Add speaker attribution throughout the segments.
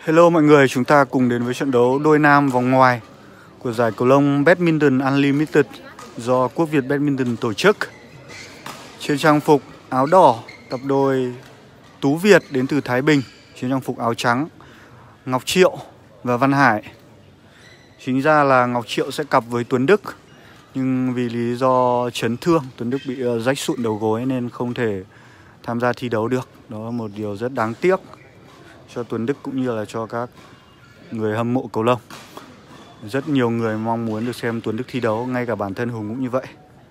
Speaker 1: Hello mọi người, chúng ta cùng đến với trận đấu đôi nam vòng ngoài của giải cầu lông Badminton Unlimited do Quốc Việt Badminton tổ chức. Trên trang phục áo đỏ, cặp đôi Tú Việt đến từ Thái Bình. Trên trang phục áo trắng, Ngọc Triệu và Văn Hải. Chính ra là Ngọc Triệu sẽ cặp với Tuấn Đức, nhưng vì lý do chấn thương, Tuấn Đức bị rách sụn đầu gối nên không thể tham gia thi đấu được. Đó là một điều rất đáng tiếc cho Tuấn Đức cũng như là cho các người hâm mộ cầu lông. Rất nhiều người mong muốn được xem Tuấn Đức thi đấu, ngay cả bản thân Hùng cũng như vậy.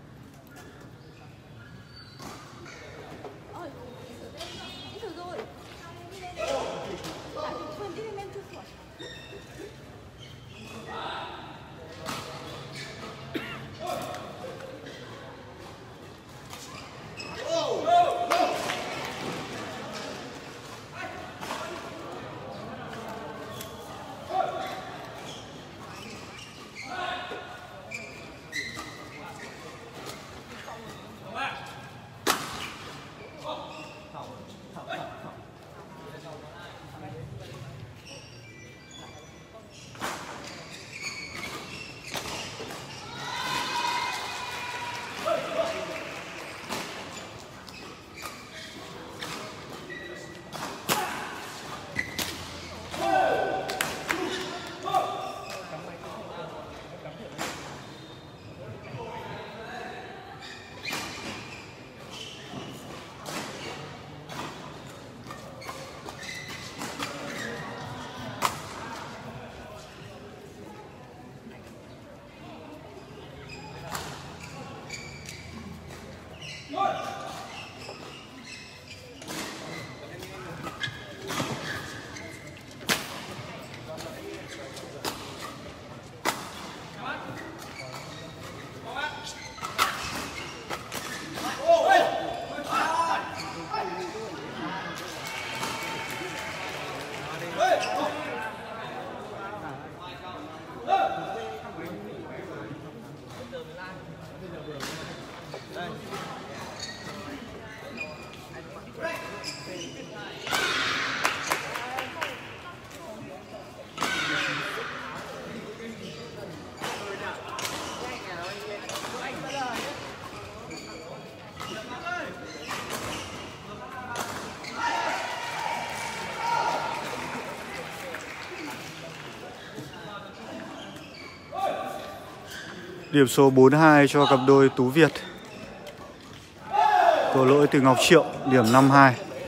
Speaker 1: Điểm số 4-2 cho cặp đôi Tú Việt. Có lỗi từ Ngọc Triệu, điểm 5-2.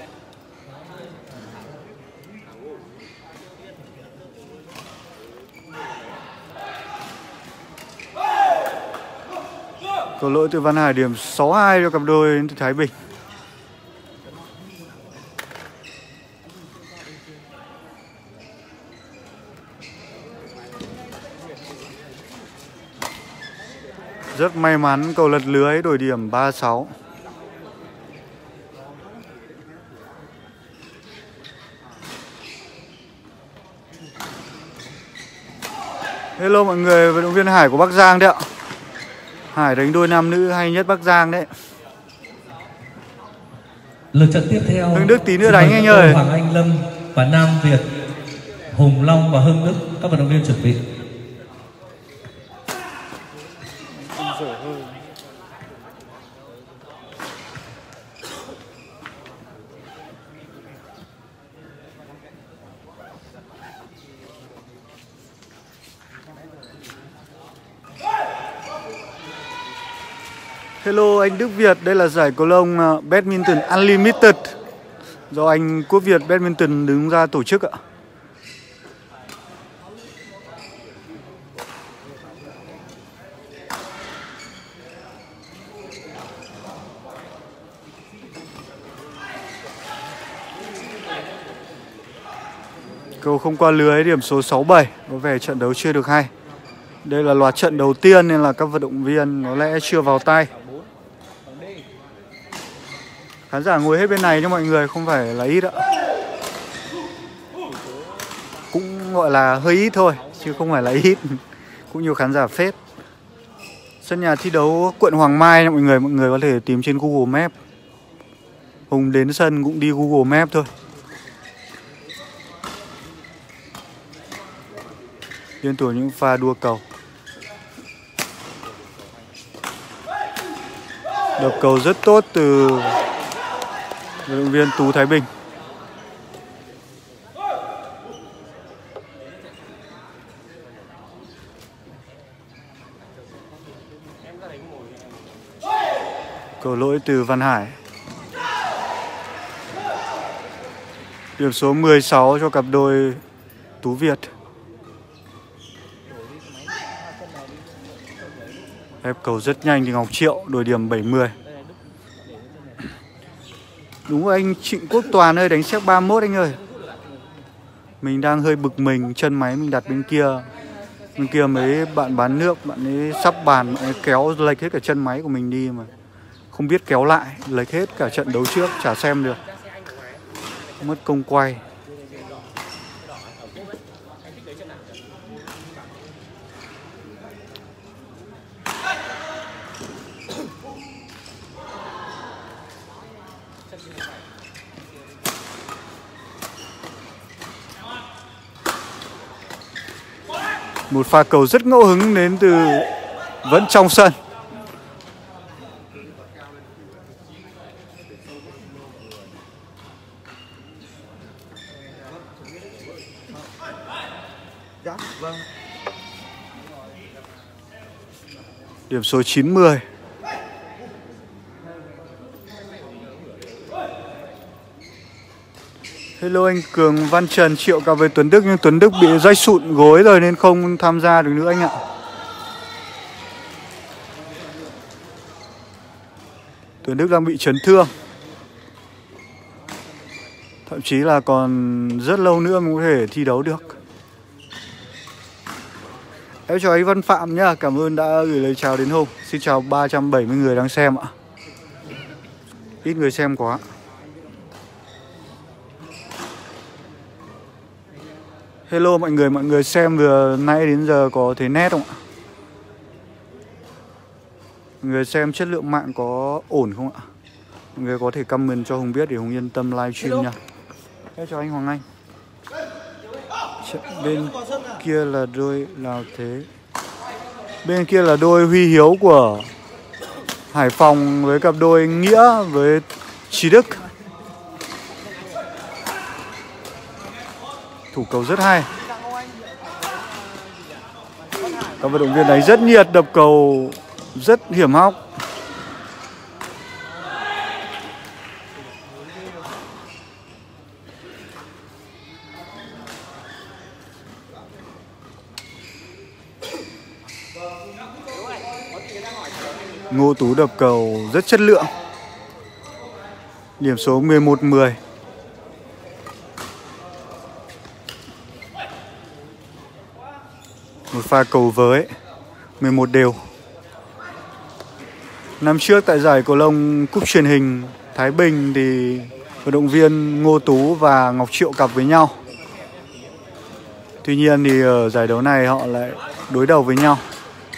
Speaker 1: Có lỗi từ Văn Hải, điểm 6-2 cho cặp đôi đến từ Thái Bình. Rất may mắn cầu lật lưới đổi điểm 3-6. Hello mọi người, vận động viên Hải của Bắc Giang đấy ạ. Hải đánh đôi nam nữ hay nhất Bắc Giang đấy.
Speaker 2: Lượt trận tiếp theo,
Speaker 1: Hưng Đức tí nữa đánh anh ơi.
Speaker 2: Hoàng Anh Lâm và Nam Việt, Hùng Long và Hưng Đức, các vận động viên chuẩn bị.
Speaker 1: Hello anh Đức Việt, đây là giải cầu lông Badminton Unlimited do anh Quốc Việt Badminton đứng ra tổ chức ạ. Cầu không qua lưới, điểm số 6-7, có vẻ trận đấu chưa được hay. Đây là loạt trận đầu tiên nên là các vận động viên có lẽ chưa vào tay. Khán giả ngồi hết bên này cho mọi người, không phải là ít ạ. Cũng gọi là hơi ít thôi, chứ không phải là ít. Cũng nhiều khán giả phết. Sân nhà thi đấu quận Hoàng Mai nha mọi người có thể tìm trên Google Maps. Hùng đến sân cũng đi Google Maps thôi. liên tục những pha đua cầu. Đập cầu rất tốt từ vận động viên Tú Thái Bình. Cầu lỗi từ Văn Hải. Điểm số 16 cho cặp đôi Tú Việt. Ép cầu rất nhanh thì Ngọc Triệu đổi điểm 70. Đúng rồi anh Trịnh Quốc Toàn ơi, đánh xét 31 anh ơi. Mình đang hơi bực mình, chân máy mình đặt bên kia. Bên kia mấy bạn bán nước, bạn ấy sắp bàn, bạn ấy kéo lệch hết cả chân máy của mình đi mà không biết kéo lại, lệch hết cả trận đấu trước, chả xem được. Mất công quay. Một pha cầu rất ngẫu hứng đến từ vẫn trong sân. Điểm số 90. Hello anh Cường Văn Trần, Triệu cặp với Tuấn Đức, nhưng Tuấn Đức bị rách sụn gối rồi nên không tham gia được nữa anh ạ. Tuấn Đức đang bị chấn thương. Thậm chí là còn rất lâu nữa mới có thể thi đấu được. Em chào anh Văn Phạm nhá, cảm ơn đã gửi lời chào đến Hùng. Xin chào 370 người đang xem ạ. Ít người xem quá. Hello mọi người xem vừa nãy đến giờ có thấy nét không ạ? Mọi người xem chất lượng mạng có ổn không ạ? Mọi người có thể comment cho Hùng biết để Hùng yên tâm livestream nha. Em chào anh Hoàng Anh. Bên kia là đôi nào thế? Bên kia là đôi Huy Hiếu của Hải Phòng với cặp đôi Nghĩa với Trí Đức. Thủ cầu rất hay. Các vận động viên đánh rất nhiệt, đập cầu rất hiểm hóc. Ngô Tú đập cầu rất chất lượng. Điểm số 11-10. Một pha cầu với 11 đều. Năm trước tại giải cầu lông cúp truyền hình Thái Bình thì vận động viên Ngô Tú và Ngọc Triệu cặp với nhau. Tuy nhiên thì ở giải đấu này họ lại đối đầu với nhau.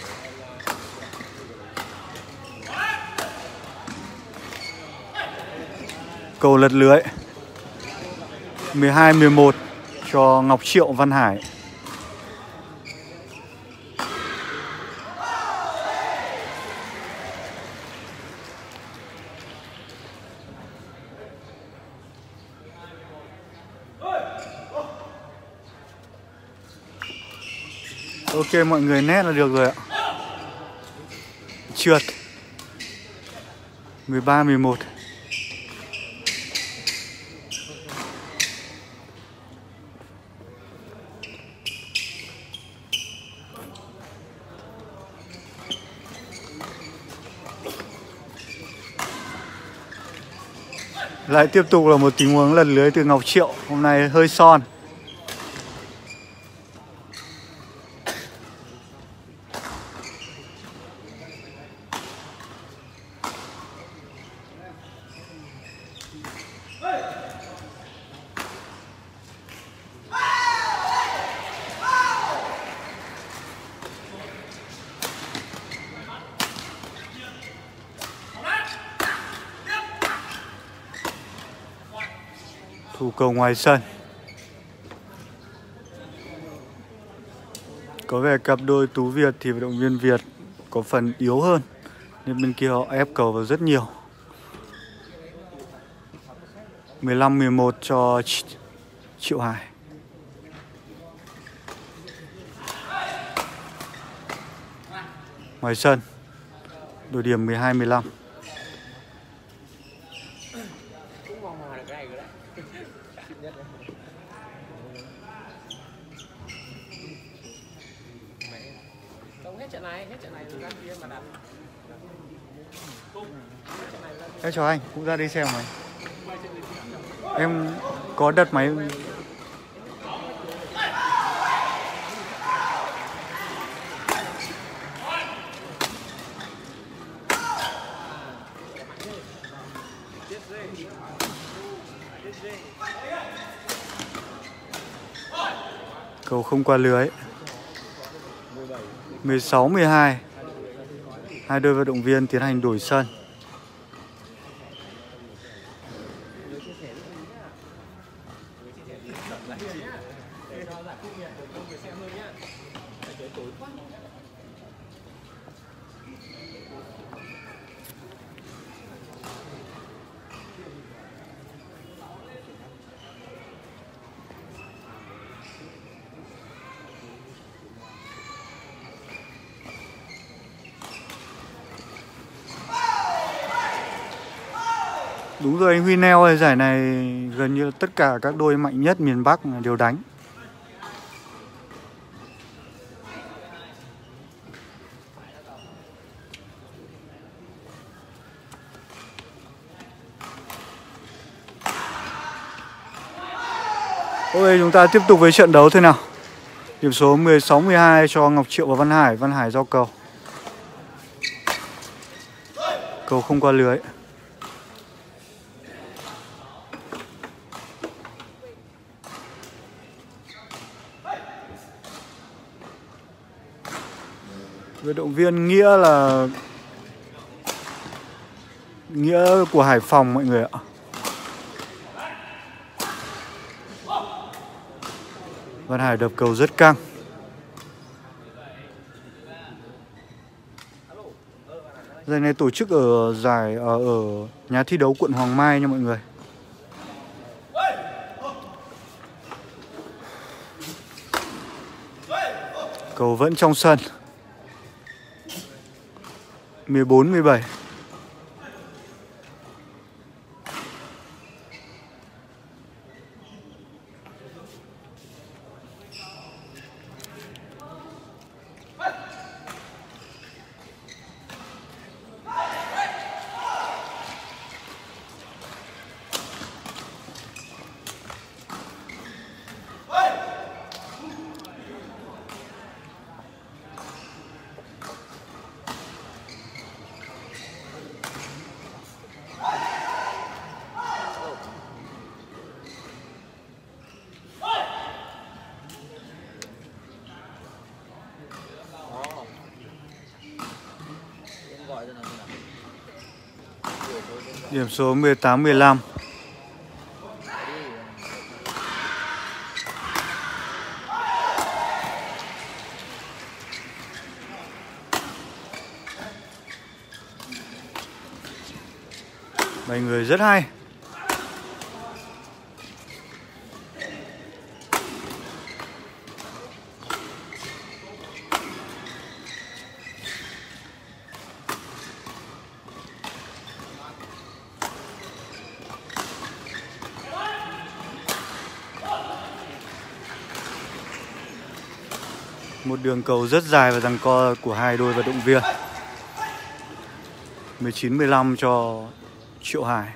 Speaker 1: Cầu lật lưới 12-11 cho Ngọc Triệu Văn Hải. Ok mọi người nét là được rồi ạ. Trượt 13-11. Lại tiếp tục là một tình huống lật lưới từ Ngọc Triệu. Hôm nay hơi son. Thủ cầu ngoài sân. Có vẻ cặp đôi Tú Việt thì vận động viên Việt có phần yếu hơn, nên bên kia họ ép cầu vào rất nhiều. 15-11 cho Triệu Hải. Ngoài sân, đổi điểm 12-15. Em chào anh, cũng ra đi xem mày. Em có đặt máy. Cầu không qua lưới. 16-12. Hai đôi vận động viên tiến hành đổi sân. Đúng rồi anh Huy Neo ơi, giải này gần như tất cả các đôi mạnh nhất miền Bắc đều đánh. Ok, chúng ta tiếp tục với trận đấu thôi nào. Điểm số 16-12 cho Ngọc Triệu và Văn Hải. Văn Hải giao cầu. Cầu không qua lưới. Vận động viên Nghĩa của Hải Phòng mọi người ạ. Văn Hải đập cầu rất căng. Giải này tổ chức ở nhà thi đấu quận Hoàng Mai nha mọi người. Cầu vẫn trong sân. 14-17. Điểm số 18-15. Bảy người rất hay. Một đường cầu rất dài và giằng co của hai đôi vận động viên. 19-15 cho Triệu Hải.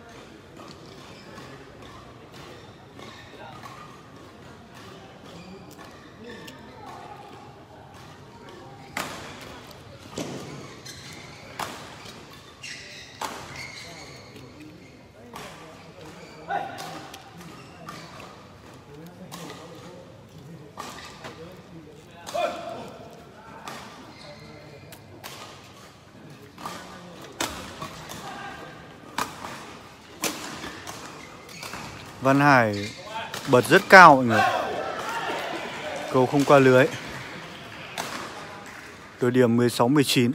Speaker 1: Văn Hải bật rất cao mọi người. Cầu không qua lưới. Đội điểm 16-19.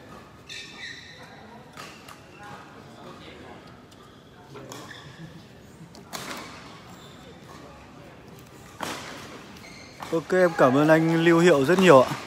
Speaker 1: Ok, em cảm ơn anh Lưu Hiệu rất nhiều ạ.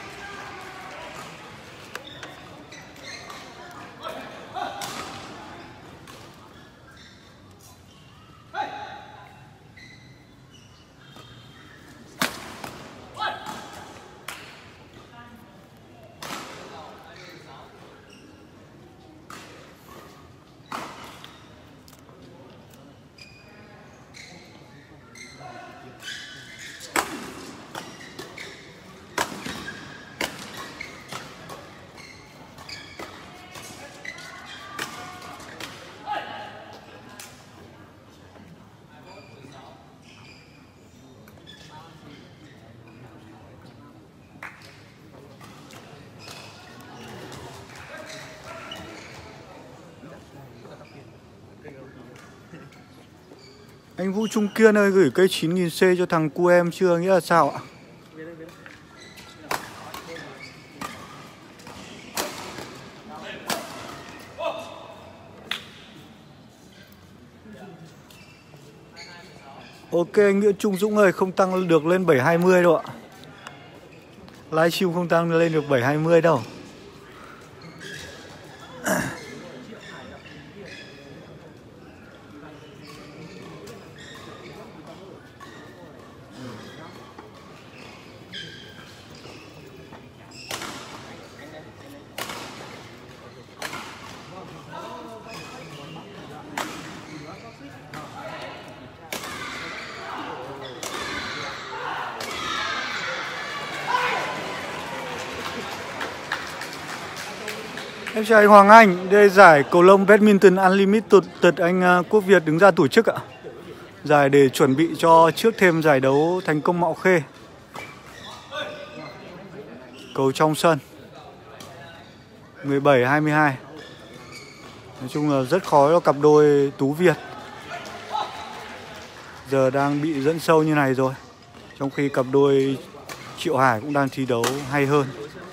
Speaker 1: Anh Vũ Trung Kiên ơi, gửi cây 9000C cho thằng cu em chưa, nghĩa là sao ạ? Ok anh Nguyễn Trung Dũng ơi, không tăng được lên 720 đâu ạ. Livestream không tăng lên được 720 đâu. Em chào anh Hoàng Anh, đây giải cầu lông Badminton Unlimited anh Quốc Việt đứng ra tổ chức ạ. Giải để chuẩn bị cho trước thêm giải đấu Thành Công Mạo Khê. Cầu trong sân 17-22. Nói chung là rất khó cho cặp đôi Tú Việt. Giờ đang bị dẫn sâu như này rồi. Trong khi cặp đôi Triệu Hải cũng đang thi đấu hay hơn.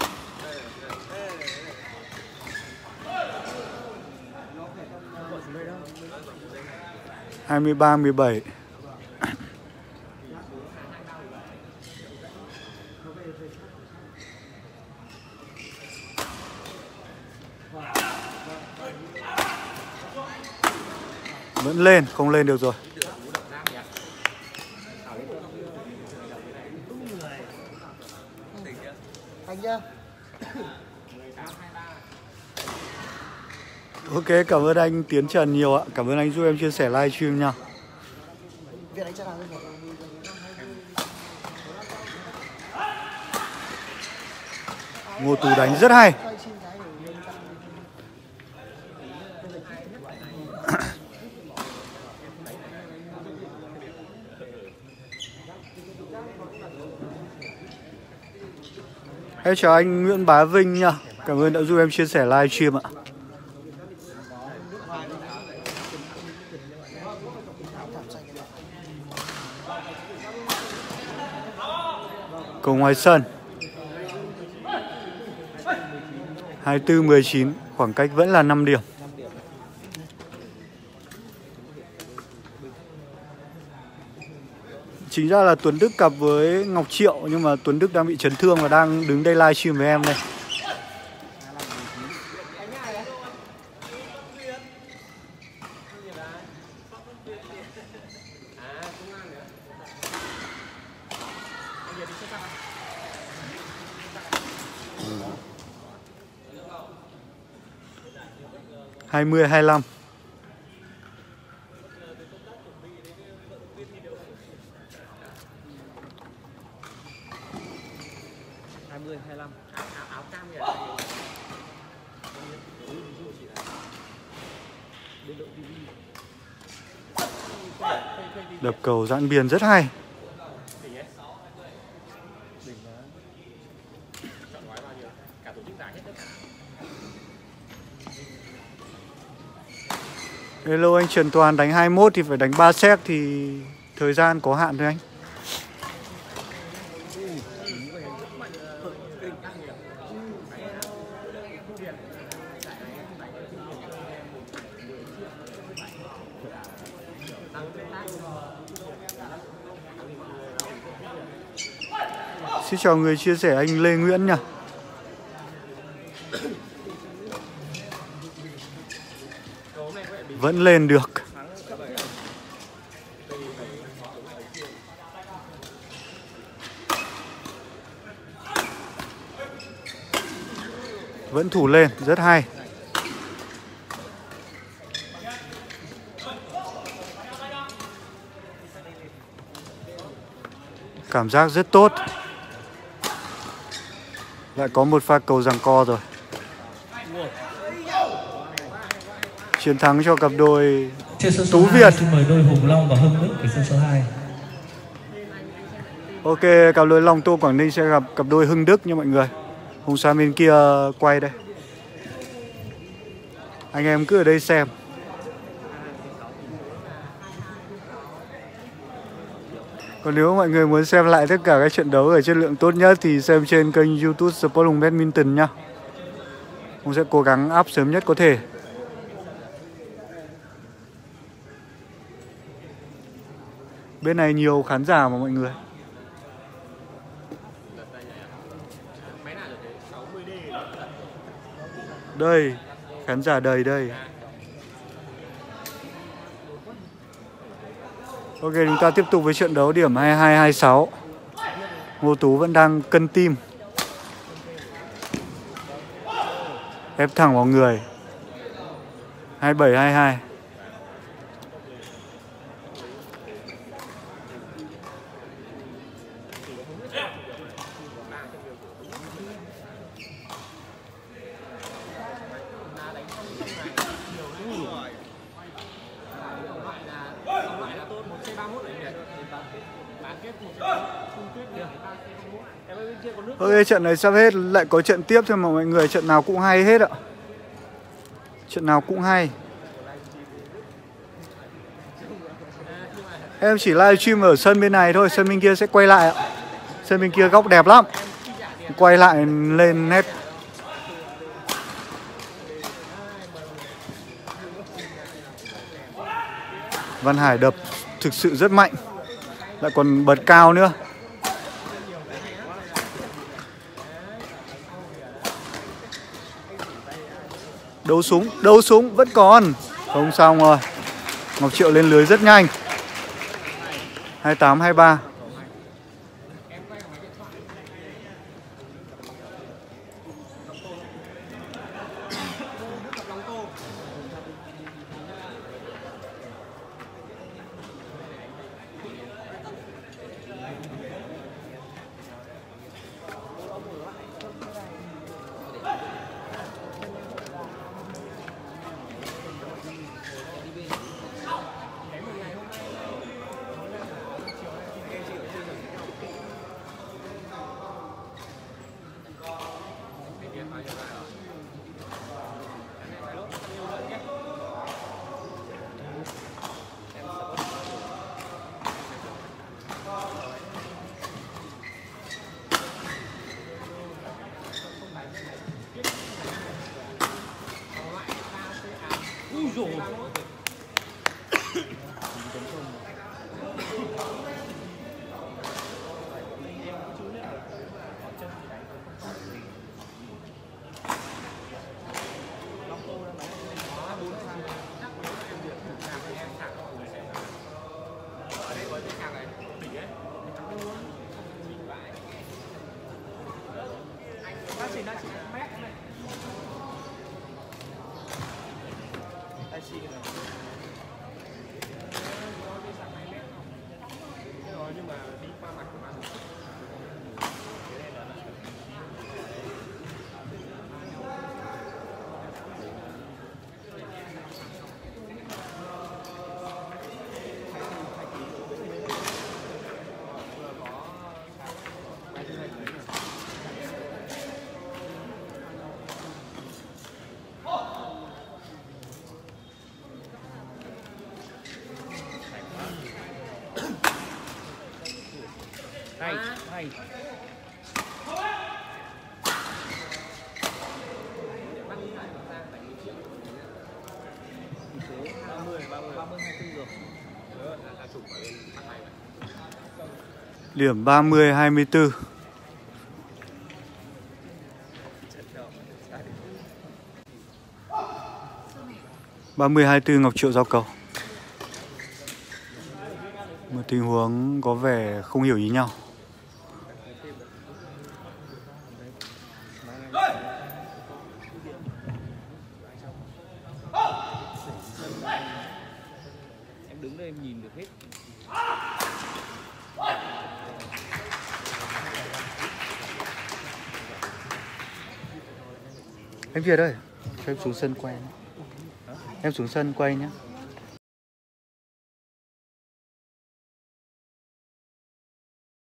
Speaker 1: Hai mươi 3-17. Vẫn lên, không lên được rồi. Ok, cảm ơn anh Tiến Trần nhiều ạ. Cảm ơn anh giúp em chia sẻ livestream nha. Ngô Tú đánh rất hay. Em chào anh Nguyễn Bá Vinh nha. Cảm ơn đã giúp em chia sẻ livestream ạ. Cầu ngoài sân 24-19, khoảng cách vẫn là 5 điểm. Chính ra là Tuấn Đức cặp với Ngọc Triệu, nhưng mà Tuấn Đức đang bị chấn thương và đang đứng đây livestream với em đây. Hai 20-25. Đập cầu giãn biên rất hay. Hello anh Trần Toàn, đánh 21 thì phải đánh 3 set thì thời gian có hạn thôi anh. Xin chào người chia sẻ anh Lê Nguyễn nha. Vẫn lên được. Vẫn thủ lên, rất hay. Cảm giác rất tốt. Lại có một pha cầu giằng co rồi. Chiến thắng cho cặp đôi Tú Việt.
Speaker 2: Xin mời đôi Hùng Long và Hưng Đức về sân số 2.
Speaker 1: Ok, cặp đôi Long Tô Quảng Ninh sẽ gặp cặp đôi Hưng Đức nha mọi người. Hùng sang bên kia quay đây. Anh em cứ ở đây xem. Còn nếu mọi người muốn xem lại tất cả các trận đấu ở chất lượng tốt nhất thì xem trên kênh YouTube Sport Hùng Badminton nhá. Hùng sẽ cố gắng up sớm nhất có thể. Bên này nhiều khán giả mà mọi người. Đây, khán giả đầy đây. Ok, chúng ta tiếp tục với trận đấu điểm 22-26. Ngô Tú vẫn đang cân tim. Ép thẳng vào người. 27-22. Ok, trận này sắp hết, lại có trận tiếp thôi mà mọi người, trận nào cũng hay hết ạ. Trận nào cũng hay. Em chỉ livestream ở sân bên này thôi, sân bên kia sẽ quay lại ạ. Sân bên kia góc đẹp lắm. Quay lại lên nét. Văn Hải đập thực sự rất mạnh. Lại còn bật cao nữa. Đấu súng vẫn còn. Không xong rồi. Ngọc Triệu lên lưới rất nhanh. 28-23.
Speaker 3: Hay.
Speaker 1: Điểm 30-24. 30-24 Ngọc Triệu giao cầu. Một tình huống có vẻ không hiểu ý nhau.
Speaker 3: Em đứng đây em nhìn được hết.
Speaker 1: Anh Việt ơi, cho em xuống sân quay nhé. Em xuống sân quay nhé.